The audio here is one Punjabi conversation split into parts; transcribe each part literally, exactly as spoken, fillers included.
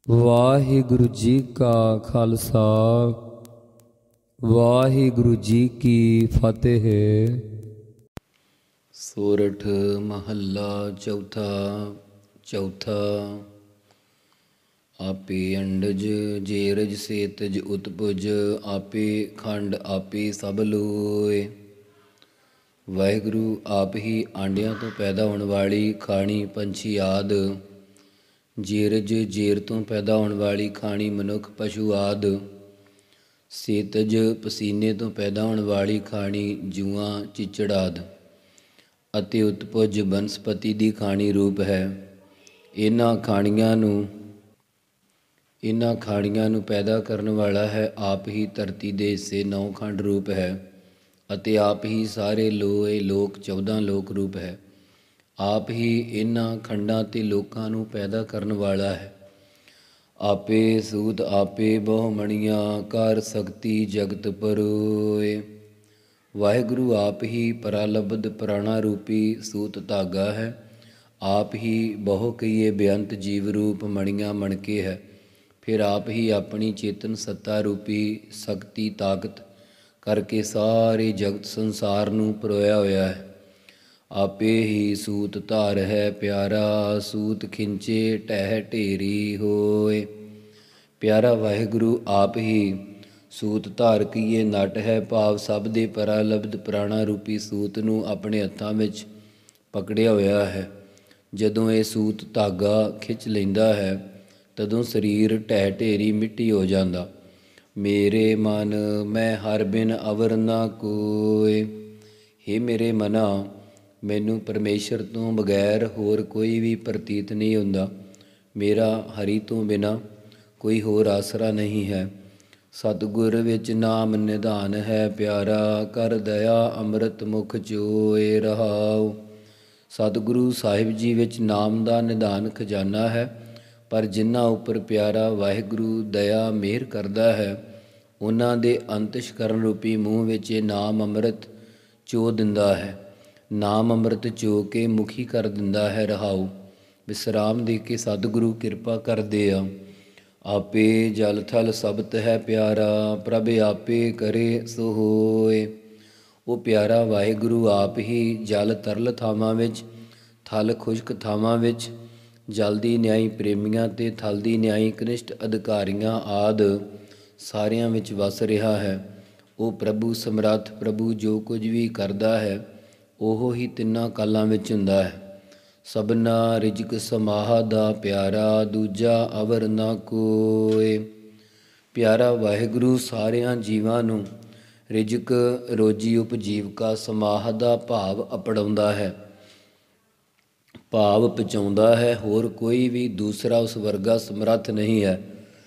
ਵਾਹਿਗੁਰੂ ਜੀ ਕਾ ਖਾਲਸਾ ਵਾਹਿਗੁਰੂ ਜੀ ਕੀ ਫਤਿਹ। ਸੋਰਠ ਮਹੱਲਾ ਚੌਥਾ। ਚੌਥਾ ਆਪੇ ਅੰਡਜ ਜੇਰਜ ਸੇਤਜ ਉਤਪੁਜ, ਆਪੇ ਖੰਡ ਆਪੇ ਸਭ ਲੋਏ। ਵਾਹਿਗੁਰੂ ਆਪ ਹੀ ਆਂਡਿਆਂ ਤੋਂ ਪੈਦਾ ਹੋਣ ਵਾਲੀ ਖਾਣੀ ਪੰਛੀ ਆਦ, ਜੇਰਜ ਜੇਰ ਤੋਂ ਪੈਦਾ ਹੋਣ ਵਾਲੀ ਖਾਣੀ ਮਨੁੱਖ ਪਸ਼ੂ ਆਦ, ਸੇਤਜ ਪਸੀਨੇ ਤੋਂ ਪੈਦਾ ਹੋਣ ਵਾਲੀ ਖਾਣੀ ਜੂਆਂ ਚਿੱਚੜ ਆਦਿ, ਅਤੇ ਉਤਪੁਜ ਬਨਸਪਤੀ ਦੀ ਖਾਣੀ ਰੂਪ ਹੈ। ਇਹਨਾਂ ਖਾਣੀਆਂ ਨੂੰ ਇਹਨਾਂ ਖਾਣੀਆਂ ਨੂੰ ਪੈਦਾ ਕਰਨ ਵਾਲਾ ਹੈ ਆਪ ਹੀ। ਧਰਤੀ ਦੇ ਹਿੱਸੇ ਨੌ ਖੰਡ ਰੂਪ ਹੈ ਅਤੇ ਆਪ ਹੀ ਸਾਰੇ ਲੋਏ ਲੋਕ ਚੌਦਾਂ ਲੋਕ ਰੂਪ ਹੈ। ਆਪ ਹੀ ਇਹਨਾਂ ਖੰਡਾਂ ਤੇ ਲੋਕਾਂ ਨੂੰ ਪੈਦਾ ਕਰਨ ਵਾਲਾ ਹੈ। ਆਪੇ ਸੂਤ ਆਪੇ ਬਹੁਮਣੀਆਂ, ਕਰ ਸਕਤੀ ਜਗਤ ਪਰੋਏ। ਵਾਹਿਗੁਰੂ ਆਪ ਹੀ ਪਰਾਲਬਧ ਪ੍ਰਾਣਾ ਰੂਪੀ ਸੂਤ ਧਾਗਾ ਹੈ। ਆਪ ਹੀ ਬਹੁ ਕਈਏ ਬੇਅੰਤ ਜੀਵ ਰੂਪ ਮਣੀਆਂ ਮਣਕੇ ਹੈ। ਫਿਰ ਆਪ ਹੀ ਆਪਣੀ ਚੇਤਨ ਸੱਤਾ ਰੂਪੀ ਸ਼ਕਤੀ ਤਾਕਤ ਕਰਕੇ ਸਾਰੇ ਜਗਤ ਸੰਸਾਰ ਨੂੰ ਪਰੋਇਆ ਹੋਇਆ ਹੈ। ਆਪੇ ਹੀ ਸੂਤ ਧਾਰ ਹੈ ਪਿਆਰਾ, ਸੂਤ ਖਿੰਚੇ ਢਹਿ ਢੇਰੀ ਹੋਏ। ਪਿਆਰਾ ਵਾਹਿਗੁਰੂ ਆਪ ਹੀ ਸੂਤ ਧਾਰ ਕੀਏ ਨਟ ਹੈ, ਭਾਵ ਸਭ ਦੇ ਪਰਾਲਬਧ ਪ੍ਰਾਣਾ ਰੂਪੀ ਸੂਤ ਨੂੰ ਆਪਣੇ ਹੱਥਾਂ ਵਿੱਚ ਪਕੜਿਆ ਹੋਇਆ ਹੈ। ਜਦੋਂ ਇਹ ਸੂਤ ਧਾਗਾ ਖਿੱਚ ਲੈਂਦਾ ਹੈ ਤਦੋਂ ਸਰੀਰ ਢਹਿ ਢੇਰੀ ਮਿੱਟੀ ਹੋ ਜਾਂਦਾ। ਮੇਰੇ ਮਨ ਮੈਂ ਹਰ ਬਿਨ ਅਵਰ ਨਾ ਕੋਏ। ਹੇ ਮੇਰੇ ਮਨਾ, ਮੈਨੂੰ ਪਰਮੇਸ਼ਰ ਤੋਂ ਬਗੈਰ ਹੋਰ ਕੋਈ ਵੀ ਪ੍ਰਤੀਤ ਨਹੀਂ ਹੁੰਦਾ। ਮੇਰਾ ਹਰੀ ਤੋਂ ਬਿਨਾਂ ਕੋਈ ਹੋਰ ਆਸਰਾ ਨਹੀਂ ਹੈ। ਸਤਿਗੁਰ ਵਿੱਚ ਨਾਮ ਨਿਧਾਨ ਹੈ ਪਿਆਰਾ, ਕਰ ਦਇਆ ਅੰਮ੍ਰਿਤ ਮੁਖ ਚੋਏ ਰਹਾਉ। ਸਤਿਗੁਰੂ ਸਾਹਿਬ ਜੀ ਵਿੱਚ ਨਾਮ ਦਾ ਨਿਧਾਨ ਖਜ਼ਾਨਾ ਹੈ, ਪਰ ਜਿਨ੍ਹਾਂ ਉੱਪਰ ਪਿਆਰਾ ਵਾਹਿਗੁਰੂ ਦਇਆ ਮਿਹਰ ਕਰਦਾ ਹੈ ਉਹਨਾਂ ਦੇ ਅੰਤਸ਼ਕਰਨ ਰੂਪੀ ਮੂੰਹ ਵਿੱਚ ਇਹ ਨਾਮ ਅੰਮ੍ਰਿਤ ਚੋ ਦਿੰਦਾ ਹੈ। ਨਾਮ ਅੰਮ੍ਰਿਤ ਚੋ ਕੇ ਮੁਖੀ ਕਰ ਦਿੰਦਾ ਹੈ। ਰਹਾਉ ਵਿਸਰਾਮ ਦੇ ਕੇ ਸਤਿਗੁਰੂ ਕਿਰਪਾ ਕਰਦੇ ਆ। ਆਪੇ ਜਲ ਥਲ ਸਬਤ ਹੈ ਪਿਆਰਾ, ਪ੍ਰਭ ਆਪੇ ਕਰੇ ਸੋ ਹੋਏ। ਉਹ ਪਿਆਰਾ ਵਾਹਿਗੁਰੂ ਆਪ ਹੀ ਜਲ ਤਰਲ ਥਾਵਾਂ ਵਿੱਚ, ਥਲ ਖੁਸ਼ਕ ਥਾਵਾਂ ਵਿੱਚ, ਜਲ ਦੀ ਨਿਆਈ ਪ੍ਰੇਮੀਆਂ ਤੇ ਥਲ ਦੀ ਨਿਆਈ ਕਨਿਸ਼ਟ ਅਧਿਕਾਰੀਆਂ ਆਦਿ ਸਾਰਿਆਂ ਵਿੱਚ ਵਸ ਰਿਹਾ ਹੈ। ਉਹ ਪ੍ਰਭੂ ਸਮਰੱਥ, ਪ੍ਰਭੂ ਜੋ ਕੁਝ ਵੀ ਕਰਦਾ ਹੈ ਉਹ ਹੀ ਤਿੰਨਾਂ ਕਾਲਾਂ ਵਿੱਚ ਹੁੰਦਾ ਹੈ। ਸਭਨਾ ਰਿਜਕ ਸਮਾਹ ਦਾ ਪਿਆਰਾ, ਦੂਜਾ ਅਵਰ ਨਾ ਕੋਏ। ਪਿਆਰਾ ਵਾਹਿਗੁਰੂ ਸਾਰਿਆਂ ਜੀਵਾਂ ਨੂੰ ਰਿਜਕ ਰੋਜੀ ਉਪਜੀਵਕਾ ਸਮਾਹ ਦਾ ਭਾਵ ਅਪਣਾਉਂਦਾ ਹੈ, ਭਾਵ ਪਹੁੰਚਾਉਂਦਾ ਹੈ। ਹੋਰ ਕੋਈ ਵੀ ਦੂਸਰਾ ਉਸ ਵਰਗਾ ਸਮਰੱਥ ਨਹੀਂ ਹੈ।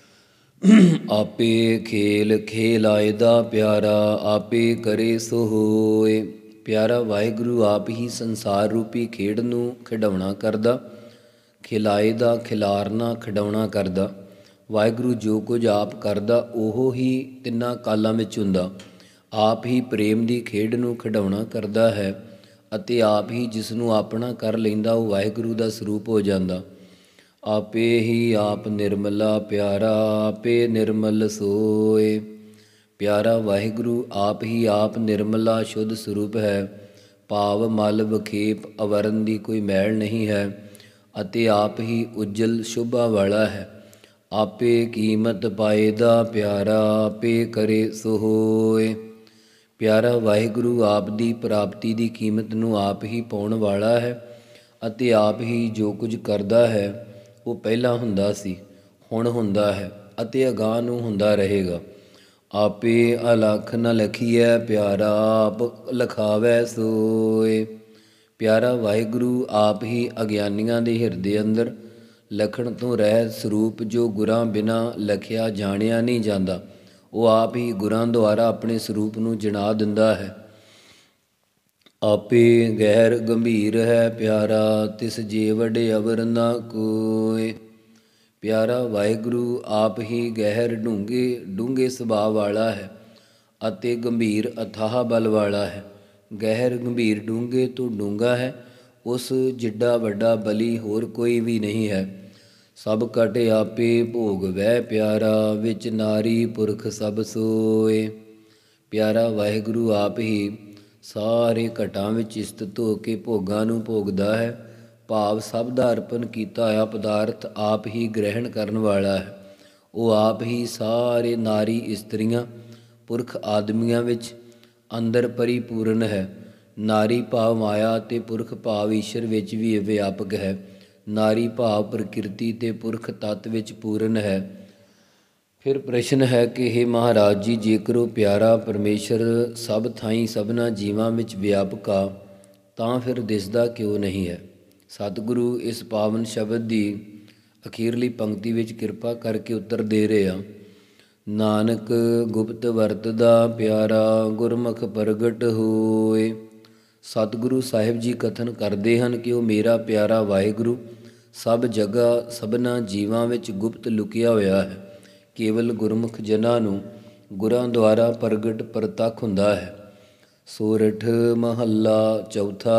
ਆਪੇ ਖੇਲ ਖੇਲਾਏ ਦਾ ਪਿਆਰਾ, ਆਪੇ ਕਰੇ ਸੋ ਹੋਏ। ਪਿਆਰਾ ਵਾਹਿਗੁਰੂ ਆਪ ਹੀ ਸੰਸਾਰ ਰੂਪੀ ਖੇਡ ਨੂੰ ਖਿਡਾਉਣਾ ਕਰਦਾ, ਖਿਲਾਏ ਦਾ ਖਿਲਾਰਨਾ ਖਿਡਾਉਣਾ ਕਰਦਾ। ਵਾਹਿਗੁਰੂ ਜੋ ਕੁਝ ਆਪ ਕਰਦਾ ਉਹ ਹੀ ਤਿੰਨਾਂ ਕਾਲਾਂ ਵਿੱਚ ਹੁੰਦਾ। ਆਪ ਹੀ ਪ੍ਰੇਮ ਦੀ ਖੇਡ ਨੂੰ ਖਿਡਾਉਣਾ ਕਰਦਾ ਹੈ ਅਤੇ ਆਪ ਹੀ ਜਿਸ ਨੂੰ ਆਪਣਾ ਕਰ ਲੈਂਦਾ ਉਹ ਵਾਹਿਗੁਰੂ ਦਾ ਸਰੂਪ ਹੋ ਜਾਂਦਾ। ਆਪੇ ਹੀ ਆਪ ਨਿਰਮਲਾ ਪਿਆਰਾ, ਆਪੇ ਨਿਰਮਲ ਸੋਏ। ਪਿਆਰਾ ਵਾਹਿਗੁਰੂ ਆਪ ਹੀ ਆਪ ਨਿਰਮਲਾ ਸ਼ੁੱਧ ਸਰੂਪ ਹੈ, ਭਾਵ ਮਲ ਵਖੇਪ ਅਵਰਨ ਦੀ ਕੋਈ ਮੈਲ ਨਹੀਂ ਹੈ ਅਤੇ ਆਪ ਹੀ ਉਜਲ ਸ਼ੋਭਾ ਵਾਲਾ ਹੈ। ਆਪੇ ਕੀਮਤ ਪਾਏ ਦਾ ਪਿਆਰਾ, ਆਪੇ ਕਰੇ ਸੋ ਹੋਏ। ਪਿਆਰਾ ਵਾਹਿਗੁਰੂ ਆਪ ਦੀ ਪ੍ਰਾਪਤੀ ਦੀ ਕੀਮਤ ਨੂੰ ਆਪ ਹੀ ਪਾਉਣ ਵਾਲਾ ਹੈ ਅਤੇ ਆਪ ਹੀ ਜੋ ਕੁਝ ਕਰਦਾ ਹੈ ਉਹ ਪਹਿਲਾਂ ਹੁੰਦਾ ਸੀ, ਹੁਣ ਹੁੰਦਾ ਹੈ ਅਤੇ ਅਗਾਂਹ ਨੂੰ ਹੁੰਦਾ ਰਹੇਗਾ। ਆਪੇ ਅਲਖ ਨ ਲਖੀਐ ਪਿਆਰਾ, ਆਪ ਲਖਾਵੈ ਸੋਏ। ਪਿਆਰਾ ਵਾਹਿਗੁਰੂ ਆਪ ਹੀ ਅਗਿਆਨੀਆਂ ਦੇ ਹਿਰਦੇ ਅੰਦਰ ਲਖਣ ਤੋਂ ਰਹਿਤ ਸਰੂਪ ਜੋ ਗੁਰਾਂ ਬਿਨਾਂ ਲਖਿਆ ਜਾਣਿਆ ਨਹੀਂ ਜਾਂਦਾ, ਉਹ ਆਪ ਹੀ ਗੁਰਾਂ ਦੁਆਰਾ ਆਪਣੇ ਸਰੂਪ ਨੂੰ ਜਣਾ ਦਿੰਦਾ ਹੈ। ਆਪੇ ਗਹਿਰ ਗੰਭੀਰ ਹੈ ਪਿਆਰਾ, ਤਿਸ ਜੇ ਵਡੇ ਅਵਰ ਨਾ ਕੋਏ। ਪਿਆਰਾ ਵਾਹਿਗੁਰੂ ਆਪ ਹੀ ਗਹਿਰ ਡੂੰਘੇ ਡੂੰਘੇ ਸੁਭਾਅ ਵਾਲਾ ਹੈ ਅਤੇ ਗੰਭੀਰ ਅਥਾਹ ਬਲ ਵਾਲਾ ਹੈ। ਗਹਿਰ ਗੰਭੀਰ ਡੂੰਘੇ ਤੋਂ ਡੂੰਘਾ ਹੈ, ਉਸ ਜਿੱਡਾ ਵੱਡਾ ਬਲੀ ਹੋਰ ਕੋਈ ਵੀ ਨਹੀਂ ਹੈ। ਸਭ ਕਟ ਆਪੇ ਭੋਗ ਵੈ ਪਿਆਰਾ, ਵਿੱਚ ਨਾਰੀ ਪੁਰਖ ਸਭ ਸੋਏ। ਪਿਆਰਾ ਵਾਹਿਗੁਰੂ ਆਪ ਹੀ ਸਾਰੇ ਘਟਾਂ ਵਿੱਚ ਸਥਿਤ ਹੋ ਕੇ ਭੋਗਾਂ ਨੂੰ ਭੋਗਦਾ ਹੈ। ਭਾਵ ਸਭ ਦਾ ਅਰਪਣ ਕੀਤਾ ਹੋਇਆ ਪਦਾਰਥ ਆਪ ਹੀ ਗ੍ਰਹਿਣ ਕਰਨ ਵਾਲਾ ਹੈ। ਉਹ ਆਪ ਹੀ ਸਾਰੇ ਨਾਰੀ ਇਸਤਰੀਆਂ ਪੁਰਖ ਆਦਮੀਆਂ ਵਿੱਚ ਅੰਦਰ ਪਰਿਪੂਰਨ ਹੈ। ਨਾਰੀ ਭਾਵ ਮਾਇਆ ਅਤੇ ਪੁਰਖ ਭਾਵ ਈਸ਼ਰ ਵਿੱਚ ਵੀ ਵਿਆਪਕ ਹੈ। ਨਾਰੀ ਭਾਵ ਪ੍ਰਕਿਰਤੀ ਤੇ ਪੁਰਖ ਤੱਤ ਵਿੱਚ ਪੂਰਨ ਹੈ। ਫਿਰ ਪ੍ਰਸ਼ਨ ਹੈ ਕਿ ਹੇ ਮਹਾਰਾਜ ਜੀ, ਜੇਕਰ ਉਹ ਪਿਆਰਾ ਪਰਮੇਸ਼ਰ ਸਭ ਥਾਈਂ ਸਭਨਾ ਜੀਵਾਂ ਵਿੱਚ ਵਿਆਪਕ ਆ, ਤਾਂ ਫਿਰ ਦਿਸਦਾ ਕਿਉਂ ਨਹੀਂ ਹੈ? ਸਤਿਗੁਰੂ ਇਸ ਪਾਵਨ ਸ਼ਬਦ ਦੀ ਅਖੀਰਲੀ ਪੰਕਤੀ ਵਿੱਚ ਕਿਰਪਾ ਕਰਕੇ ਉੱਤਰ ਦੇ ਰਹੇ ਆ। ਨਾਨਕ ਗੁਪਤ ਵਰਤਦਾ ਪਿਆਰਾ, ਗੁਰਮੁਖ ਪ੍ਰਗਟ ਹੋਏ। ਸਤਿਗੁਰੂ ਸਾਹਿਬ ਜੀ ਕਥਨ ਕਰਦੇ ਹਨ ਕਿ ਉਹ ਮੇਰਾ ਪਿਆਰਾ ਵਾਹਿਗੁਰੂ ਸਭ ਜਗ੍ਹਾ ਸਭਨਾ ਜੀਵਾਂ ਵਿੱਚ ਗੁਪਤ ਲੁਕਿਆ ਹੋਇਆ ਹੈ। ਕੇਵਲ ਗੁਰਮੁਖ ਜਨਾਂ ਨੂੰ ਗੁਰਾਂ ਦੁਆਰਾ ਪ੍ਰਗਟ ਪ੍ਰਤੱਖ ਹੁੰਦਾ ਹੈ। ਸੋਰਠ ਮਹੱਲਾ ਚੌਥਾ।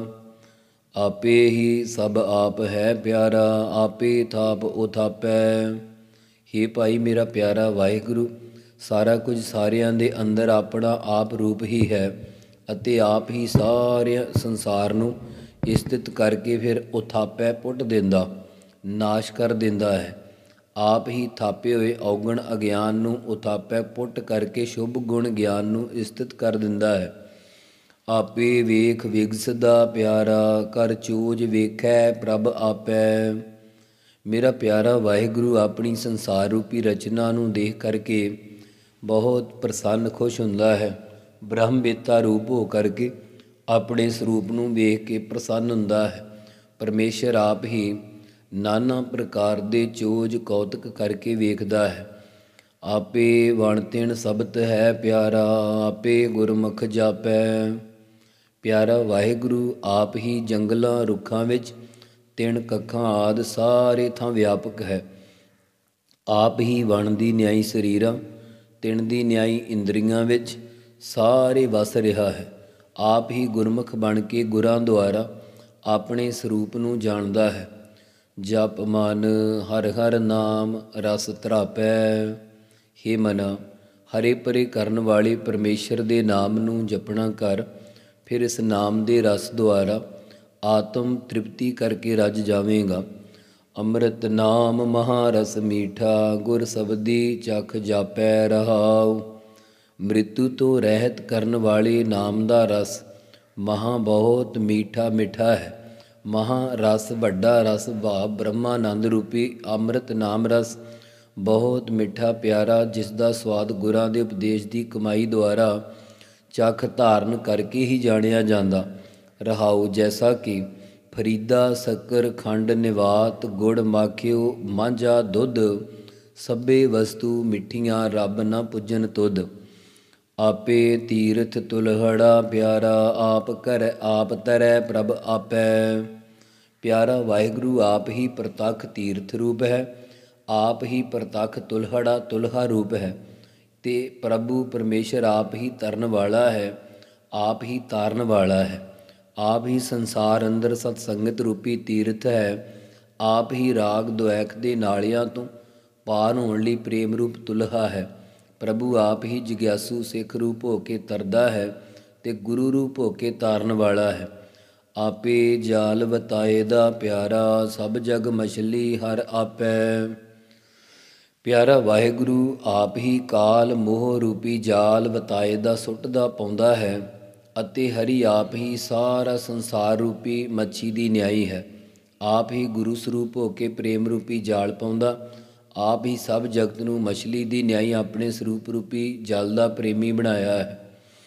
ਆਪੇ ਹੀ ਸਭ ਆਪ ਹੈ ਪਿਆਰਾ, ਆਪੇ ਥਾਪ ਉਥਾਪੈ। ਹੇ ਭਾਈ, ਮੇਰਾ ਪਿਆਰਾ ਵਾਹਿਗੁਰੂ ਸਾਰਾ ਕੁਝ ਸਾਰਿਆਂ ਦੇ ਅੰਦਰ ਆਪਣਾ ਆਪ ਰੂਪ ਹੀ ਹੈ ਅਤੇ ਆਪ ਹੀ ਸਾਰੇ ਸੰਸਾਰ ਨੂੰ ਸਥਿਤ ਕਰਕੇ ਫਿਰ ਉਥਾਪੈ ਪੁੱਟ ਦਿੰਦਾ, ਨਾਸ਼ ਕਰ ਦਿੰਦਾ ਹੈ। ਆਪ ਹੀ ਥਾਪੇ ਹੋਏ ਔਗਣ ਅਗਿਆਨ ਨੂੰ ਉਥਾਪੈ ਪੁੱਟ ਕਰਕੇ ਸ਼ੁਭ ਗੁਣ ਗਿਆਨ ਨੂੰ ਸਥਿਤ ਕਰ ਦਿੰਦਾ ਹੈ। ਆਪੇ ਵੇਖ ਵਿਗਸਦਾ ਪਿਆਰਾ, ਕਰ ਚੋਜ ਵੇਖੈ ਪ੍ਰਭ ਆਪੈ। ਮੇਰਾ ਪਿਆਰਾ ਵਾਹਿਗੁਰੂ ਆਪਣੀ ਸੰਸਾਰ ਰੂਪੀ ਰਚਨਾ ਨੂੰ ਦੇਖ ਕਰਕੇ ਬਹੁਤ ਪ੍ਰਸੰਨ ਖੁਸ਼ ਹੁੰਦਾ ਹੈ। ਬ੍ਰਹਮ ਵੇਤਾ ਰੂਪ ਹੋ ਕਰਕੇ ਆਪਣੇ ਸਰੂਪ ਨੂੰ ਵੇਖ ਕੇ ਪ੍ਰਸੰਨ ਹੁੰਦਾ ਹੈ। ਪਰਮੇਸ਼ਰ ਆਪ ਹੀ ਨਾਨਾ ਪ੍ਰਕਾਰ ਦੇ ਚੋਜ ਕੌਤਕ ਕਰਕੇ ਵੇਖਦਾ ਹੈ। ਆਪੇ ਵਣ ਤਿਣ ਸਬਤ ਹੈ ਪਿਆਰਾ, ਆਪੇ ਗੁਰਮੁਖ ਜਾਪੈ। ਪਿਆਰਾ ਵਾਹਿਗੁਰੂ ਆਪ ਹੀ ਜੰਗਲਾਂ ਰੁੱਖਾਂ ਵਿੱਚ ਤਿਣ ਕੱਖਾਂ ਆਦਿ ਸਾਰੇ ਥਾਂ ਵਿਆਪਕ ਹੈ। ਆਪ ਹੀ ਵਣ ਦੀ ਨਿਆਈ ਸਰੀਰਾਂ, ਤਿਣ ਦੀ ਨਿਆਈ ਇੰਦਰੀਆਂ ਵਿੱਚ ਸਾਰੇ ਵਸ ਰਿਹਾ ਹੈ। ਆਪ ਹੀ ਗੁਰਮੁਖ ਬਣ ਕੇ ਗੁਰਾਂ ਦੁਆਰਾ ਆਪਣੇ ਸਰੂਪ ਨੂੰ ਜਾਣਦਾ ਹੈ। ਜਪ ਮਨ ਹਰਿ ਹਰਿ ਨਾਮ ਰਸ ਧਰਾਪੈ। ਹੇ ਮਨਾ, ਹਰੇ ਪਰੇ ਕਰਨ ਵਾਲੇ ਪਰਮੇਸ਼ਰ ਦੇ ਨਾਮ ਨੂੰ ਜਪਣਾ ਕਰ। ਫਿਰ ਇਸ ਨਾਮ ਦੇ ਰਸ ਦੁਆਰਾ ਆਤਮ ਤ੍ਰਿਪਤੀ ਕਰਕੇ ਰੱਜ ਜਾਵੇਂਗਾ। ਅੰਮ੍ਰਿਤ ਨਾਮ ਮਹਾਰਸ ਮੀਠਾ, ਗੁਰ ਸਬਦੀ ਚਖ ਜਾਪੈ ਰਹਾਉ। ਮ੍ਰਿਤੂ ਤੋਂ ਰਹਿਤ ਕਰਨ ਵਾਲੇ ਨਾਮ ਦਾ ਰਸ ਮਹਾਂ ਬਹੁਤ ਮੀਠਾ ਮਿੱਠਾ ਹੈ। ਮਹਾਂ ਰਸ ਵੱਡਾ ਰਸ ਭਾਵ ਬ੍ਰਹਮਾਨੰਦ ਰੂਪੀ ਅੰਮ੍ਰਿਤ ਨਾਮ ਰਸ ਬਹੁਤ ਮਿੱਠਾ ਪਿਆਰਾ, ਜਿਸ ਦਾ ਸਵਾਦ ਗੁਰਾਂ ਦੇ ਉਪਦੇਸ਼ ਦੀ ਕਮਾਈ ਦੁਆਰਾ ਚਖ ਧਾਰਨ ਕਰਕੇ ਹੀ ਜਾਣਿਆ ਜਾਂਦਾ। ਰਹਾਉ ਜੈਸਾ ਕਿ ਫਰੀਦਾ ਸ਼ੱਕਰ ਖੰਡ ਨਿਵਾਤ, ਗੁੜ ਮਾਖਿਓ ਮਾਂਝਾ ਦੁੱਧ, ਸਭੇ ਵਸਤੂ ਮਿੱਠੀਆਂ ਰੱਬ ਨਾ ਪੁੱਜਨ ਤੁਧ। ਆਪੇ ਤੀਰਥ ਤੁਲਹੜਾ ਪਿਆਰਾ, ਆਪ ਕਰੈ ਆਪ ਤਰੈ ਪ੍ਰਭ ਆਪੈ। ਪਿਆਰਾ ਵਾਹਿਗੁਰੂ ਆਪ ਹੀ ਪ੍ਰਤੱਖ ਤੀਰਥ ਰੂਪ ਹੈ, ਆਪ ਹੀ ਪ੍ਰਤੱਖ ਤੁਲਹੜਾ ਤੁਲਹਾ ਰੂਪ ਹੈ ਤੇ ਪ੍ਰਭੂ ਪਰਮੇਸ਼ਰ ਆਪ ਹੀ ਤਰਨ ਵਾਲਾ ਹੈ, ਆਪ ਹੀ ਤਾਰਨ ਵਾਲਾ ਹੈ। ਆਪ ਹੀ ਸੰਸਾਰ ਅੰਦਰ ਸਤ ਸੰਗਤ ਰੂਪੀ ਤੀਰਥ ਹੈ। ਆਪ ਹੀ ਰਾਗ ਦੁਐਖ ਦੇ ਨਾਲਿਆਂ ਤੋਂ ਪਾਰ ਹੋਣ ਲਈ ਪ੍ਰੇਮ ਰੂਪ ਤੁਲਹਾ ਹੈ। ਪ੍ਰਭੂ ਆਪ ਹੀ ਜਿਗਿਆਸੂ ਸਿੱਖ ਰੂਪ ਹੋ ਕੇ ਤਰਦਾ ਹੈ ਤੇ ਗੁਰੂ ਰੂਪ ਹੋ ਕੇ ਤਾਰਨ ਵਾਲਾ ਹੈ। ਆਪੇ ਜਾਲ ਵਤਾਏ ਦਾ ਪਿਆਰਾ, ਸਭ ਜਗ ਮਛਲੀ ਹਰ ਆਪੈ। ਪਿਆਰਾ ਵਾਹਿਗੁਰੂ ਆਪ ਹੀ ਕਾਲ ਮੋਹ ਰੂਪੀ ਜਾਲ ਵਤਾਏ ਦਾ ਸੁੱਟਦਾ ਪਾਉਂਦਾ ਹੈ ਅਤੇ ਹਰੀ ਆਪ ਹੀ ਸਾਰਾ ਸੰਸਾਰ ਰੂਪੀ ਮੱਛੀ ਦੀ ਨਿਆਈ ਹੈ। ਆਪ ਹੀ ਗੁਰੂ ਸਰੂਪ ਹੋ ਕੇ ਪ੍ਰੇਮ ਰੂਪੀ ਜਾਲ ਪਾਉਂਦਾ, ਆਪ ਹੀ ਸਭ ਜਗਤ ਨੂੰ ਮਛਲੀ ਦੀ ਨਿਆਈ ਆਪਣੇ ਸਰੂਪ ਰੂਪੀ ਜਲ ਦਾ ਪ੍ਰੇਮੀ ਬਣਾਇਆ ਹੈ।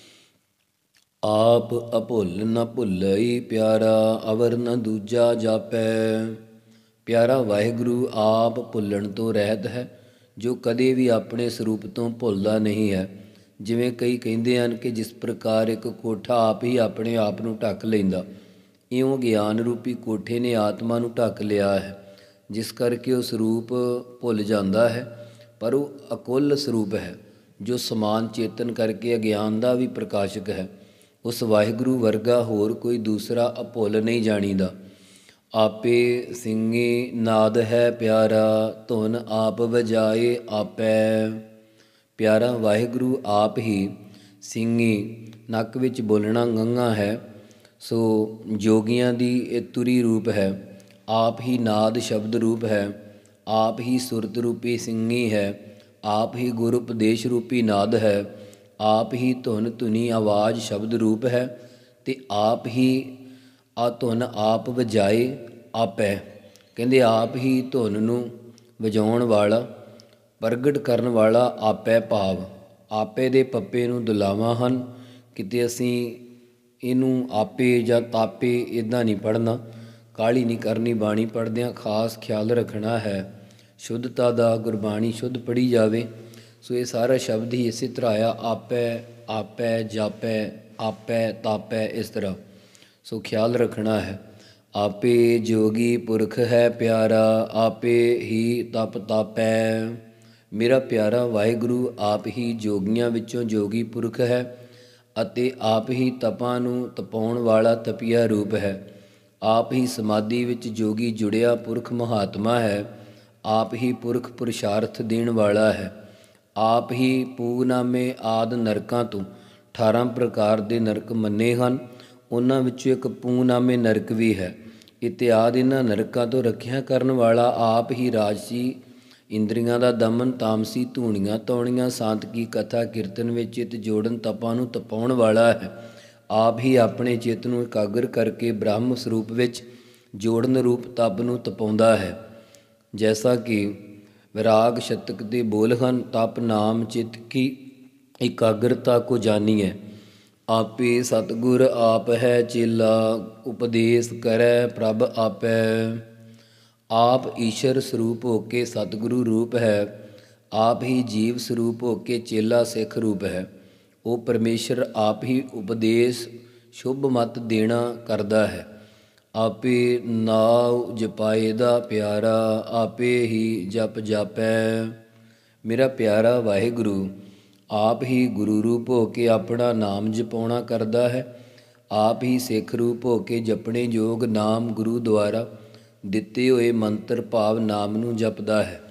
ਆਪ ਅਭੁੱਲ ਨ ਭੁੱਲਈ ਪਿਆਰਾ, ਅਵਰ ਨ ਦੂਜਾ ਜਾਪੈ। ਪਿਆਰਾ ਵਾਹਿਗੁਰੂ ਆਪ ਭੁੱਲਣ ਤੋਂ ਰਹਿਤ ਹੈ, ਜੋ ਕਦੇ ਵੀ ਆਪਣੇ ਸਰੂਪ ਤੋਂ ਭੁੱਲਦਾ ਨਹੀਂ ਹੈ। ਜਿਵੇਂ ਕਈ ਕਹਿੰਦੇ ਹਨ ਕਿ ਜਿਸ ਪ੍ਰਕਾਰ ਇੱਕ ਕੋਠਾ ਆਪ ਹੀ ਆਪਣੇ ਆਪ ਨੂੰ ਢੱਕ ਲੈਂਦਾ, ਇਉਂ ਗਿਆਨ ਰੂਪੀ ਕੋਠੇ ਨੇ ਆਤਮਾ ਨੂੰ ਢੱਕ ਲਿਆ ਹੈ, ਜਿਸ ਕਰਕੇ ਉਹ ਸਰੂਪ ਭੁੱਲ ਜਾਂਦਾ ਹੈ। ਪਰ ਉਹ ਅਕੁੱਲ ਸਰੂਪ ਹੈ, ਜੋ ਸਮਾਨ ਚੇਤਨ ਕਰਕੇ ਅਗਿਆਨ ਦਾ ਵੀ ਪ੍ਰਕਾਸ਼ਕ ਹੈ। ਉਸ ਵਾਹਿਗੁਰੂ ਵਰਗਾ ਹੋਰ ਕੋਈ ਦੂਸਰਾ ਅਭੁੱਲ ਨਹੀਂ ਜਾਣੀਦਾ। ਆਪੇ ਸਿੰਘੀ ਨਾਦ ਹੈ ਪਿਆਰਾ, ਧੁਨ ਆਪ ਵਜਾਏ ਆਪੈ। ਪਿਆਰਾ ਵਾਹਿਗੁਰੂ ਆਪ ਹੀ ਸਿੰਘੀ, ਨੱਕ ਵਿੱਚ ਬੋਲਣਾ ਗੰਗਾ ਹੈ, ਸੋ ਜੋਗੀਆਂ ਦੀ ਇਹ ਤੁਰੀ ਰੂਪ ਹੈ। ਆਪ ਹੀ ਨਾਦ ਸ਼ਬਦ ਰੂਪ ਹੈ, ਆਪ ਹੀ ਸੁਰਤ ਰੂਪੀ ਸਿੰਘੀ ਹੈ, ਆਪ ਹੀ ਗੁਰ ਉਪਦੇਸ਼ ਰੂਪੀ ਨਾਦ ਹੈ, ਆਪ ਹੀ ਧੁਨ ਧੁਨੀ ਆਵਾਜ਼ ਸ਼ਬਦ ਰੂਪ ਹੈ, ਅਤੇ ਆਪ ਹੀ ਆ ਧੁਨ ਆਪ ਵਜਾਏ ਆਪੈ। ਕਹਿੰਦੇ ਆਪ ਹੀ ਧੁਨ ਨੂੰ ਵਜਾਉਣ ਵਾਲਾ, ਪ੍ਰਗਟ ਕਰਨ ਵਾਲਾ ਆਪੈ ਭਾਵ। ਆਪੇ ਦੇ ਪੱਪੇ ਨੂੰ ਦੁਲਾਵਾਂ ਹਨ। ਕਿਤੇ ਅਸੀਂ ਇਹਨੂੰ ਆਪੇ ਜਾਂ ਤਾਪੇ ਇੱਦਾਂ ਨਹੀਂ ਪੜ੍ਹਨਾ, ਕਾਹਲੀ ਨਹੀਂ ਕਰਨੀ। ਬਾਣੀ ਪੜ੍ਹਦਿਆਂ ਖਾਸ ਖਿਆਲ ਰੱਖਣਾ ਹੈ ਸ਼ੁੱਧਤਾ ਦਾ, ਗੁਰਬਾਣੀ ਸ਼ੁੱਧ ਪੜ੍ਹੀ ਜਾਵੇ। ਸੋ ਇਹ ਸਾਰਾ ਸ਼ਬਦ ਹੀ ਇਸੇ ਤਰ੍ਹਾਂ ਆਇਆ, ਆਪੈ, ਆਪੈ, ਜਾਪੈ, ਆਪੈ, ਤਾਪੈ, ਇਸ ਤਰ੍ਹਾਂ। ਸੋ ਖਿਆਲ ਰੱਖਣਾ ਹੈ। ਆਪੇ ਜੋਗੀ ਪੁਰਖ ਹੈ ਪਿਆਰਾ, ਆਪੇ ਹੀ ਤਪ ਤਾਪੈ। ਮੇਰਾ ਪਿਆਰਾ ਵਾਹਿਗੁਰੂ ਆਪ ਹੀ ਜੋਗੀਆਂ ਵਿੱਚੋਂ ਜੋਗੀ ਪੁਰਖ ਹੈ ਅਤੇ ਆਪ ਹੀ ਤਪਾਂ ਨੂੰ ਤਪਾਉਣ ਵਾਲਾ ਤਪੀਆ ਰੂਪ ਹੈ। ਆਪ ਹੀ ਸਮਾਧੀ ਵਿੱਚ ਜੋਗੀ ਜੁੜਿਆ ਪੁਰਖ ਮਹਾਤਮਾ ਹੈ। ਆਪ ਹੀ ਪੁਰਖ ਪੁਰਸ਼ਾਰਥ ਦੇਣ ਵਾਲਾ ਹੈ। ਆਪ ਹੀ ਪੂਨਾਮੇ ਆਦਿ ਨਰਕਾਂ ਤੋਂ ਅਠਾਰਾਂ ਪ੍ਰਕਾਰ ਦੇ ਨਰਕ ਮੰਨੇ ਹਨ। ਉਹਨਾਂ ਵਿੱਚੋਂ ਇੱਕ ਪੂਨਾਮੇ ਨਰਕ ਵੀ ਹੈ। ਇਤਿਆਦ ਇਹਨਾਂ ਨਰਕਾਂ ਤੋਂ ਰੱਖਿਆ ਕਰਨ ਵਾਲਾ ਆਪ ਹੀ ਰਾਜਸੀ ਇੰਦਰੀਆਂ ਦਾ ਦਮਨ, ਤਾਮਸੀ ਧੂਣੀਆਂ ਤੌਣੀਆਂ, ਸਾਂਤਕੀ ਕਥਾ ਕੀਰਤਨ ਵਿੱਚ ਚਿੱਤ ਜੋੜਨ, ਤਪਾਂ ਨੂੰ ਤਪਾਉਣ ਵਾਲਾ ਹੈ। ਆਪ ਹੀ ਆਪਣੇ ਚਿੱਤ ਨੂੰ ਇਕਾਗਰ ਕਰਕੇ ਬ੍ਰਹਮ ਸਰੂਪ ਵਿੱਚ ਜੋੜਨ ਰੂਪ ਤਪ ਨੂੰ ਤਪਾਉਂਦਾ ਹੈ। ਜੈਸਾ ਕਿ ਵਿਰਾਗ ਸ਼ਤਕ ਦੇ ਬੋਲ ਹਨ, ਤਪ ਨਾਮ ਚਿੱਤ ਕੀ ਇਕਾਗਰਤਾ ਕੋ ਜਾਨੀਐ। ਆਪੇ ਸਤਿਗੁਰ ਆਪ ਹੈ ਚੇਲਾ, ਉਪਦੇਸ਼ ਕਰੈ ਪ੍ਰਭ ਆਪੈ। ਆਪ ਈਸ਼ਰ ਸਰੂਪ ਹੋ ਕੇ ਸਤਿਗੁਰੂ ਰੂਪ ਹੈ। ਆਪ ਹੀ ਜੀਵ ਸਰੂਪ ਹੋ ਕੇ ਚੇਲਾ ਸਿੱਖ ਰੂਪ ਹੈ। ਉਹ ਪਰਮੇਸ਼ਰ ਆਪ ਹੀ ਉਪਦੇਸ਼ ਸ਼ੁਭ ਮਤ ਦੇਣਾ ਕਰਦਾ ਹੈ। ਆਪੇ ਨਾਉ ਜਪਾਏ ਦਾ ਪਿਆਰਾ, ਆਪੇ ਹੀ ਜਪ ਜਾਪੈ। ਮੇਰਾ ਪਿਆਰਾ ਵਾਹਿਗੁਰੂ ਆਪ ਹੀ ਗੁਰੂ ਰੂਪ ਹੋ ਕੇ ਆਪਣਾ ਨਾਮ ਜਪਾਉਣਾ ਕਰਦਾ ਹੈ। ਆਪ ਹੀ ਸਿੱਖ ਰੂਪ ਹੋ ਕੇ ਜਪਣੇ ਯੋਗ ਨਾਮ ਗੁਰੂ ਦੁਆਰਾ ਦਿੱਤੇ ਹੋਏ ਮੰਤਰ ਭਾਵ ਨਾਮ ਨੂੰ ਜਪਦਾ ਹੈ।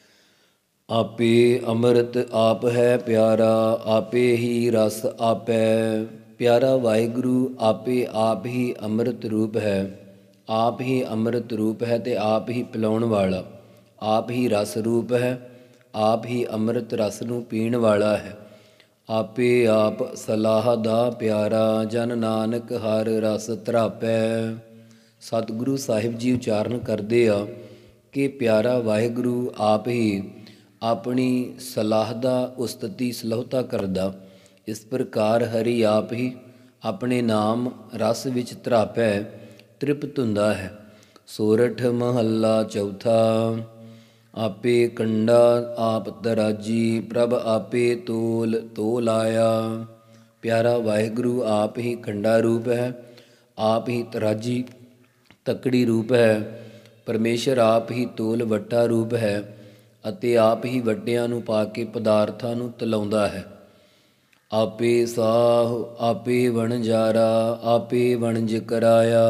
ਆਪੇ ਅੰਮ੍ਰਿਤ ਆਪ ਹੈ ਪਿਆਰਾ, ਆਪੇ ਹੀ ਰਸ ਆਪੈ। ਪਿਆਰਾ ਵਾਹਿਗੁਰੂ ਆਪੇ ਆਪ ਹੀ ਅੰਮ੍ਰਿਤ ਰੂਪ ਹੈ। ਆਪ ਹੀ ਅੰਮ੍ਰਿਤ ਰੂਪ ਹੈ ਅਤੇ ਆਪ ਹੀ ਪਿਲਾਉਣ ਵਾਲਾ। ਆਪ ਹੀ ਰਸ ਰੂਪ ਹੈ। ਆਪ ਹੀ ਅੰਮ੍ਰਿਤ ਰਸ ਨੂੰ ਪੀਣ ਵਾਲਾ ਹੈ। ਆਪੇ ਆਪ ਸਲਾਹ ਦਾ ਪਿਆਰਾ, ਜਨ ਨਾਨਕ ਹਰ ਰਸ ਧਰਾਪੈ। ਸਤਿਗੁਰੂ ਸਾਹਿਬ ਜੀ ਉਚਾਰਨ ਕਰਦੇ ਆ ਕਿ ਪਿਆਰਾ ਵਾਹਿਗੁਰੂ ਆਪ ਹੀ ਆਪਣੀ ਸਲਾਹ ਦਾ ਉਸਤਤੀ ਸਲੋਹਤਾ ਕਰਦਾ। ਇਸ ਪ੍ਰਕਾਰ ਹਰੀ ਆਪ ਹੀ ਆਪਣੇ ਨਾਮ ਰਸ ਵਿੱਚ ਧਰਾਪੈ ਤ੍ਰਿਪਤ ਹੁੰਦਾ ਹੈ। ਸੋਰਠ ਮਹੱਲਾ ਚੌਥਾ। ਆਪੇ ਕੰਡਾ ਆਪ ਤਰਾਜੀ, ਪ੍ਰਭ ਆਪੇ ਤੋਲ ਤੋ ਲਾਇਆ। ਪਿਆਰਾ ਵਾਹਿਗੁਰੂ ਆਪ ਹੀ ਕੰਡਾ ਰੂਪ ਹੈ। ਆਪ ਹੀ ਤਰਾਜੀ ਤਕੜੀ ਰੂਪ ਹੈ। ਪਰਮੇਸ਼ਰ ਆਪ ਹੀ ਤੋਲ ਵੱਟਾ ਰੂਪ ਹੈ ਅਤੇ ਆਪ ਹੀ ਵੱਟਿਆਂ ਨੂੰ ਪਾ ਕੇ ਪਦਾਰਥਾਂ ਨੂੰ ਤਲਾਉਂਦਾ ਹੈ। ਆਪੇ ਸਾਹ ਆਪੇ ਵਣਜਾਰਾ, ਆਪੇ ਵਣਜ ਕਰਾਇਆ।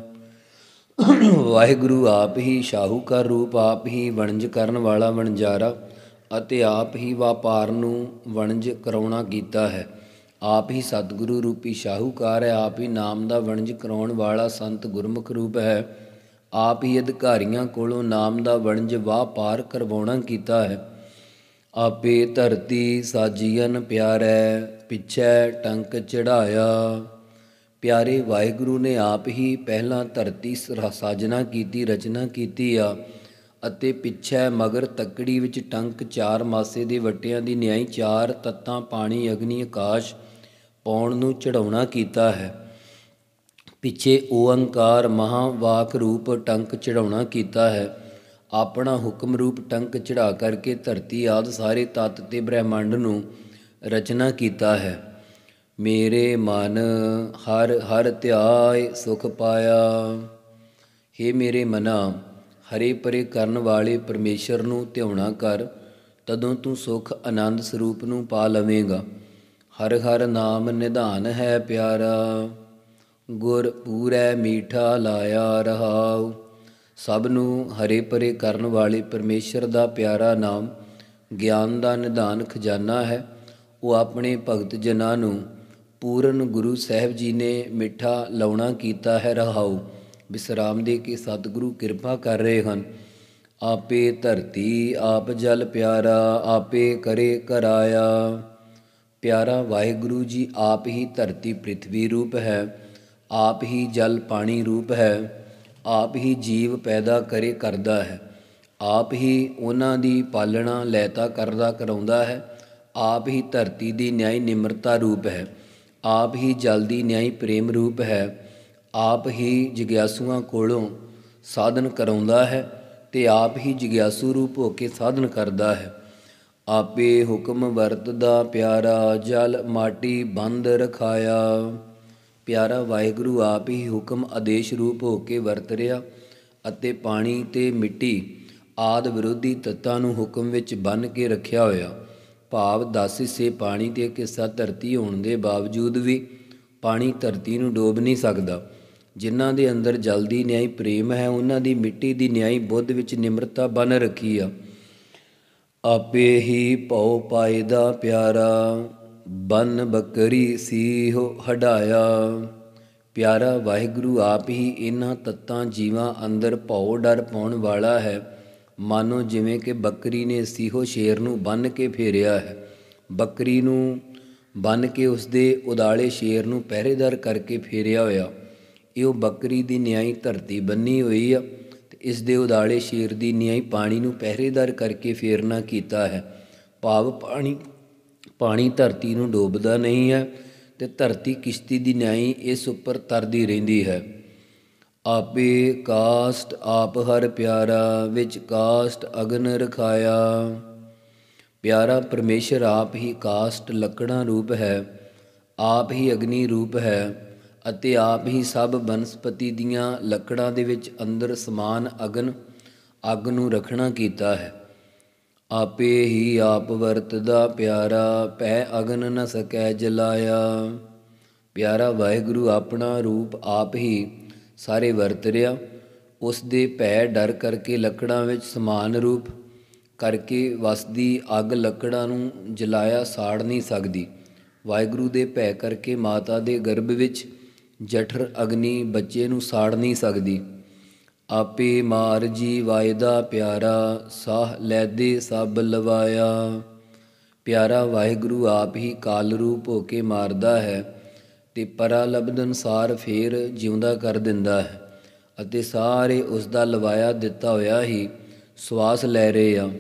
ਵਾਹਿਗੁਰੂ ਆਪ ਹੀ ਸ਼ਾਹੂਕਾਰ ਰੂਪ, ਆਪ ਹੀ ਵਣਜ ਕਰਨ ਵਾਲਾ ਵਣਜਾਰਾ ਅਤੇ ਆਪ ਹੀ ਵਪਾਰ ਨੂੰ ਵਣਜ ਕਰਾਉਣਾ ਕੀਤਾ ਹੈ। ਆਪ ਹੀ ਸਤਿਗੁਰੂ ਰੂਪੀ ਸ਼ਾਹੂਕਾਰ ਹੈ। ਆਪ ਹੀ ਨਾਮ ਦਾ ਵਣਜ ਕਰਾਉਣ ਵਾਲਾ ਸੰਤ ਗੁਰਮੁਖ ਰੂਪ ਹੈ। ਆਪ ਹੀ ਅਧਿਕਾਰੀਆਂ ਕੋਲੋਂ ਨਾਮ ਦਾ ਵਣਜ ਵਪਾਰ ਕਰਵਾਉਣਾ ਕੀਤਾ ਹੈ। ਆਪੇ ਧਰਤੀ ਸਾਜੀਅਨ ਪਿਆਰੈ, ਪਿੱਛੇ ਟੰਕ ਚੜਾਇਆ। ਪਿਆਰੇ ਵਾਹਿਗੁਰੂ ਨੇ ਆਪ ਹੀ ਪਹਿਲਾਂ ਧਰਤੀ ਸਾਜਨਾ ਕੀਤੀ, ਰਚਨਾ ਕੀਤੀ ਆ ਅਤੇ ਪਿੱਛੇ ਮਗਰ ਤੱਕੜੀ ਵਿੱਚ ਟੰਕ ਚਾਰ ਮਾਸੇ ਦੇ ਵੱਟਿਆਂ ਦੀ ਨਿਆਈ ਚਾਰ ਤੱਤਾਂ ਪਾਣੀ, ਅਗਨੀ, ਆਕਾਸ਼ ਪਾਉਣ ਨੂੰ ਚੜਾਉਣਾ ਕੀਤਾ ਹੈ। ਪਿੱਛੇ ਓਅੰਕਾਰ ਮਹਾਵਾਕ ਰੂਪ ਟੰਕ ਚੜਾਉਣਾ ਕੀਤਾ ਹੈ। ਆਪਣਾ ਹੁਕਮ ਰੂਪ ਟੰਕ ਚੜਾ ਕਰਕੇ ਧਰਤੀ ਆਦਿ ਸਾਰੇ ਤੱਤ ਤੇ ਬ੍ਰਹਿਮੰਡ ਨੂੰ ਰਚਨਾ ਕੀਤਾ ਹੈ। ਮੇਰੇ ਮਨ ਹਰ ਹਰ ਧਿਆਏ ਸੁਖ ਪਾਇਆ। ਹੇ ਮੇਰੇ ਮਨਾ, ਹਰੇ ਪਰੇ ਕਰਨ ਵਾਲੇ ਪਰਮੇਸ਼ਰ ਨੂੰ ਧਿਆਉਣਾ ਕਰ, ਤਦੋਂ ਤੂੰ ਸੁਖ ਆਨੰਦ ਸਰੂਪ ਨੂੰ ਪਾ ਲਵੇਂਗਾ। ਹਰ ਹਰ ਨਾਮ ਨਿਧਾਨ ਹੈ ਪਿਆਰਾ, ਗੁਰ ਪੂਰੈ ਮੀਠਾ ਲਾਇਆ ਰਹਾਉ। ਸਭ ਨੂੰ ਹਰੇ ਭਰੇ ਕਰਨ ਵਾਲੇ ਪਰਮੇਸ਼ਰ ਦਾ ਪਿਆਰਾ ਨਾਮ ਗਿਆਨ ਦਾ ਨਿਧਾਨ ਖਜ਼ਾਨਾ ਹੈ। ਉਹ ਆਪਣੇ ਭਗਤ ਜਨਾਂ ਨੂੰ ਪੂਰਨ ਗੁਰੂ ਸਾਹਿਬ ਜੀ ਨੇ ਮਿੱਠਾ ਲਾਉਣਾ ਕੀਤਾ ਹੈ। ਰਹਾਉ ਵਿਸਰਾਮ ਦੇ ਕੇ ਸਤਿਗੁਰੂ ਕਿਰਪਾ ਕਰ ਰਹੇ ਹਨ। ਆਪੇ ਧਰਤੀ ਆਪ ਜਲ ਪਿਆਰਾ, ਆਪੇ ਕਰੇ ਕਰਾਇਆ। ਪਿਆਰਾ ਵਾਹਿਗੁਰੂ ਜੀ ਆਪ ਹੀ ਧਰਤੀ ਪ੍ਰਿਥਵੀ ਰੂਪ ਹੈ, ਆਪ ਹੀ ਜਲ ਪਾਣੀ ਰੂਪ ਹੈ, ਆਪ ਹੀ ਜੀਵ ਪੈਦਾ ਕਰੇ ਕਰਦਾ ਹੈ, ਆਪ ਹੀ ਉਹਨਾਂ ਦੀ ਪਾਲਣਾ ਲੈਤਾ ਕਰਦਾ ਕਰਾਉਂਦਾ ਹੈ, ਆਪ ਹੀ ਧਰਤੀ ਦੀ ਨਿਆਈ ਨਿਮਰਤਾ ਰੂਪ ਹੈ, ਆਪ ਹੀ ਜਲ ਦੀ ਨਿਆਈ ਪ੍ਰੇਮ ਰੂਪ ਹੈ, ਆਪ ਹੀ ਜਿਗਿਆਸੂਆਂ ਕੋਲੋਂ ਸਾਧਨ ਕਰਾਉਂਦਾ ਹੈ ਅਤੇ ਆਪ ਹੀ ਜਿਗਿਆਸੂ ਰੂਪ ਹੋ ਕੇ ਸਾਧਨ ਕਰਦਾ ਹੈ। ਆਪੇ ਹੁਕਮ ਵਰਤਦਾ ਪਿਆਰਾ, ਜਲ ਮਾਟੀ ਬੰਦ ਰਖਾਇਆ। ਪਿਆਰਾ ਵਾਹਿਗੁਰੂ ਆਪ ਹੀ ਹੁਕਮ ਆਦੇਸ਼ ਰੂਪ ਹੋ ਕੇ ਵਰਤ ਰਿਹਾ ਅਤੇ ਪਾਣੀ ਅਤੇ ਮਿੱਟੀ ਆਦਿ ਵਿਰੋਧੀ ਤੱਤਾਂ ਨੂੰ ਹੁਕਮ ਵਿੱਚ ਬੰਨ੍ਹ ਕੇ ਰੱਖਿਆ ਹੋਇਆ। ਭਾਵ ਦਸ ਹਿੱਸੇ ਪਾਣੀ ਅਤੇ ਇੱਕ ਹਿੱਸਾ ਧਰਤੀ ਹੋਣ ਦੇ ਬਾਵਜੂਦ ਵੀ ਪਾਣੀ ਧਰਤੀ ਨੂੰ ਡੋਬ ਨਹੀਂ ਸਕਦਾ। ਜਿਨ੍ਹਾਂ ਦੇ ਅੰਦਰ ਜਲ ਦੀ ਨਿਆਈ ਪ੍ਰੇਮ ਹੈ, ਉਹਨਾਂ ਦੀ ਮਿੱਟੀ ਦੀ ਨਿਆਈ ਬੁੱਧ ਵਿੱਚ ਨਿਮਰਤਾ ਬੰਨ੍ਹ ਰੱਖੀ ਆ। ਆਪੇ ਹੀ ਭਉ ਪਾਇਦਾ ਪਿਆਰਾ, ਬੰਨ ਬੱਕਰੀ ਸੀਹੋ ਹਢਾਇਆ। ਪਿਆਰਾ ਵਾਹਿਗੁਰੂ ਆਪ ਹੀ ਇਹਨਾਂ ਤੱਤਾਂ ਜੀਵਾਂ ਅੰਦਰ ਭਉ ਡਰ ਪਾਉਣ ਵਾਲਾ ਹੈ। ਮਾਨੋ ਜਿਵੇਂ ਕਿ ਬੱਕਰੀ ਨੇ ਸੀਹੋ ਸ਼ੇਰ ਨੂੰ ਬੰਨ੍ਹ ਕੇ ਫੇਰਿਆ ਹੈ। ਬੱਕਰੀ ਨੂੰ ਬੰਨ੍ਹ ਕੇ ਉਸਦੇ ਉਦਾਲੇ ਸ਼ੇਰ ਨੂੰ ਪਹਿਰੇਦਾਰ ਕਰਕੇ ਫੇਰਿਆ ਹੋਇਆ। ਇਹ ਉਹ ਬੱਕਰੀ ਦੀ ਨਿਆਈ ਧਰਤੀ ਬੰਨੀ ਹੋਈ ਆ ਅਤੇ ਇਸ ਦੇ ਉਦਾਲੇ ਸ਼ੇਰ ਦੀ ਨਿਆਈ ਪਾਣੀ ਨੂੰ ਪਹਿਰੇਦਾਰ ਕਰਕੇ ਫੇਰਨਾ ਕੀਤਾ ਹੈ। ਭਾਵ ਪਾਣੀ ਪਾਣੀ ਧਰਤੀ ਨੂੰ ਡੋਬਦਾ ਨਹੀਂ ਹੈ ਅਤੇ ਧਰਤੀ ਕਿਸ਼ਤੀ ਦੀ ਨਿਆਈ ਇਸ ਉੱਪਰ ਤਰਦੀ ਰਹਿੰਦੀ ਹੈ। ਆਪੇ ਕਾਸ਼ਟ ਆਪ ਹਰ ਪਿਆਰਾ, ਵਿੱਚ ਕਾਸ਼ਟ ਅਗਨ ਰਖਾਇਆ। ਪਿਆਰਾ ਪਰਮੇਸ਼ਰ ਆਪ ਹੀ ਕਾਸ਼ਟ ਲੱਕੜਾਂ ਰੂਪ ਹੈ, ਆਪ ਹੀ ਅਗਨੀ ਰੂਪ ਹੈ ਅਤੇ ਆਪ ਹੀ ਸਭ ਬਨਸਪਤੀ ਦੀਆਂ ਲੱਕੜਾਂ ਦੇ ਵਿੱਚ ਅੰਦਰ ਸਮਾਨ ਅਗਨ ਅੱਗ ਨੂੰ ਰੱਖਣਾ ਕੀਤਾ ਹੈ। ਆਪੇ ਹੀ ਆਪ ਵਰਤਦਾ ਪਿਆਰਾ, ਭੈ ਅਗਨ ਨ ਸਕੈ ਜਲਾਇਆ। ਪਿਆਰਾ ਵਾਹਿਗੁਰੂ ਆਪਣਾ ਰੂਪ ਆਪ ਹੀ ਸਾਰੇ ਵਰਤ ਰਿਹਾ। ਉਸ ਦੇ ਭੈ ਡਰ ਕਰਕੇ ਲੱਕੜਾਂ ਵਿੱਚ ਸਮਾਨ ਰੂਪ ਕਰਕੇ ਵਸਦੀ ਅੱਗ ਲੱਕੜਾਂ ਨੂੰ ਜਲਾਇਆ ਸਾੜ ਨਹੀਂ ਸਕਦੀ। ਵਾਹਿਗੁਰੂ ਦੇ ਭੈ ਕਰਕੇ ਮਾਤਾ ਦੇ ਗਰਭ ਵਿੱਚ ਜਠਰ ਅਗਨੀ ਬੱਚੇ ਨੂੰ ਸਾੜ ਨਹੀਂ ਸਕਦੀ। ਆਪੇ ਮਾਰ ਜੀ ਵਾਇਦਾ ਪਿਆਰਾ, ਸਾਹ ਲੈਦੇ ਸਭ ਲਵਾਇਆ। ਪਿਆਰਾ ਵਾਹਿਗੁਰੂ ਆਪ ਹੀ ਕਾਲ ਰੂਪ ਹੋ ਕੇ ਮਾਰਦਾ ਹੈ ਅਤੇ ਪਰਾਲਬਧ ਅਨੁਸਾਰ ਫੇਰ ਜਿਉਂਦਾ ਕਰ ਦਿੰਦਾ ਹੈ ਅਤੇ ਸਾਰੇ ਉਸ ਦਾ ਲਵਾਇਆ ਦਿੱਤਾ ਹੋਇਆ ਹੀ ਸਵਾਸ ਲੈ ਰਹੇ ਆ।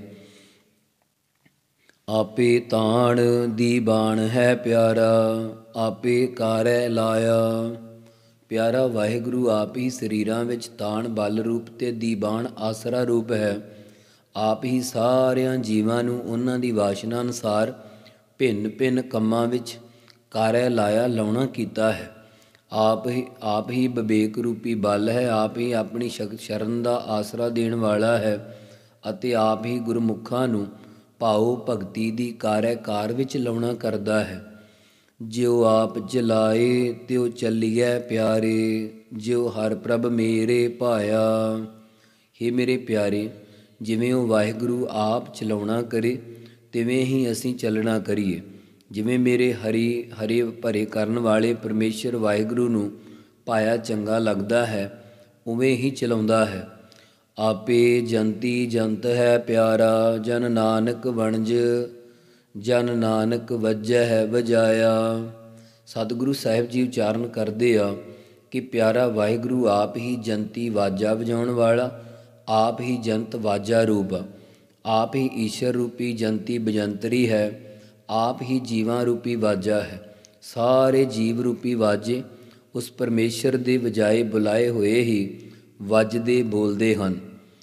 ਆਪੇ ਤਾਣ ਦੀ ਬਾਣ ਹੈ ਪਿਆਰਾ, ਆਪੇ ਕਾਰੈ ਲਾਇਆ। ਪਿਆਰਾ ਵਾਹਿਗੁਰੂ ਆਪ ਹੀ ਸਰੀਰਾਂ ਵਿੱਚ ਤਾਣ ਬਲ ਰੂਪ ਅਤੇ ਦੀਬਾਨ ਆਸਰਾ ਰੂਪ ਹੈ। ਆਪ ਹੀ ਸਾਰਿਆਂ ਜੀਵਾਂ ਨੂੰ ਉਹਨਾਂ ਦੀ ਵਾਸ਼ਨਾ ਅਨੁਸਾਰ ਭਿੰਨ ਭਿੰਨ ਕੰਮਾਂ ਵਿੱਚ ਕਾਰੈ ਲਾਇਆ ਲਾਉਣਾ ਕੀਤਾ ਹੈ। ਆਪ ਹੀ ਆਪ ਹੀ ਵਿਵੇਕ ਰੂਪੀ ਬਲ ਹੈ, ਆਪ ਹੀ ਆਪਣੀ ਸ਼ਕਤ ਸ਼ਰਨ ਦਾ ਆਸਰਾ ਦੇਣ ਵਾਲਾ ਹੈ ਅਤੇ ਆਪ ਹੀ ਗੁਰਮੁਖਾਂ ਨੂੰ ਭਾਉ ਭਗਤੀ ਦੀ ਕਾਰੈ ਕਾਰ ਵਿੱਚ ਲਾਉਣਾ ਕਰਦਾ ਹੈ। ਜਿਉ ਆਪ ਜਲਾਏ ਤਿਉ ਚੱਲੀਐ ਪਿਆਰੇ, ਜਿਉ ਹਰਿ ਪ੍ਰਭ ਮੇਰੇ ਭਾਇਆ। ਹੇ ਮੇਰੇ ਪਿਆਰੇ, ਜਿਵੇਂ ਉਹ ਵਾਹਿਗੁਰੂ ਆਪ ਚਲਾਉਣਾ ਕਰੇ ਤਿਵੇਂ ਹੀ ਅਸੀਂ ਚੱਲਣਾ ਕਰੀਏ। ਜਿਵੇਂ ਮੇਰੇ ਹਰੀ ਹਰੇ ਭਰੇ ਕਰਨ ਵਾਲੇ ਪਰਮੇਸ਼ਰ ਵਾਹਿਗੁਰੂ ਨੂੰ ਭਾਇਆ ਚੰਗਾ ਲੱਗਦਾ ਹੈ ਉਵੇਂ ਹੀ ਚਲਾਉਂਦਾ ਹੈ। ਆਪੇ ਜੰਤੀ ਜੰਤ ਹੈ ਪਿਆਰਾ, ਜਨ ਨਾਨਕ ਵਣਜ ਜਨ ਨਾਨਕ ਵੱਜੈ ਵਜਾਇਆ। ਸਤਿਗੁਰੂ ਸਾਹਿਬ ਜੀ ਉਚਾਰਨ ਕਰਦੇ ਆ ਕਿ ਪਿਆਰਾ ਵਾਹਿਗੁਰੂ ਆਪ ਹੀ ਜੰਤੀ ਵਾਜਾ ਵਜਾਉਣ ਵਾਲਾ, ਆਪ ਹੀ ਜੰਤ ਵਾਜਾ ਰੂਪ, ਆਪ ਹੀ ਈਸ਼ਰ ਰੂਪੀ ਜੰਤੀ ਬਜੰਤਰੀ ਹੈ, ਆਪ ਹੀ ਜੀਵਾਂ ਰੂਪੀ ਵਾਜਾ ਹੈ। ਸਾਰੇ ਜੀਵ ਰੂਪੀ ਵਾਜੇ ਉਸ ਪਰਮੇਸ਼ਰ ਦੇ ਵਜਾਏ ਬੁਲਾਏ ਹੋਏ ਹੀ ਵੱਜਦੇ ਬੋਲਦੇ ਹਨ।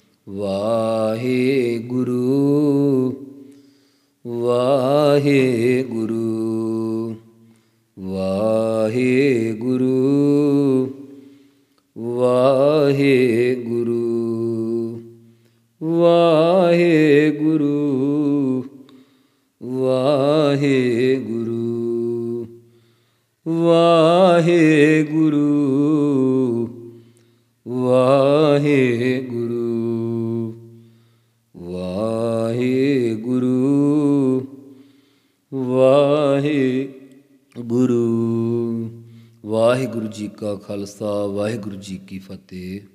ਵਾਹਿਗੁਰੂ ਵਾਹਿਗੁਰੂ ਵਾਹਿਗੁਰੂ ਵਾਹਿਗੁਰੂ ਵਾਹਿਗੁਰੂ ਵਾਹਿਗੁਰੂ ਵਾਹਿਗੁਰੂ ਵਾਹਿਗੁਰੂ। ਵਾਹਿਗੁਰੂ ਵਾਹਿਗੁਰੂ ਜੀ ਕਾ ਖਾਲਸਾ ਵਾਹਿਗੁਰੂ ਜੀ ਕੀ ਫਤਿਹ।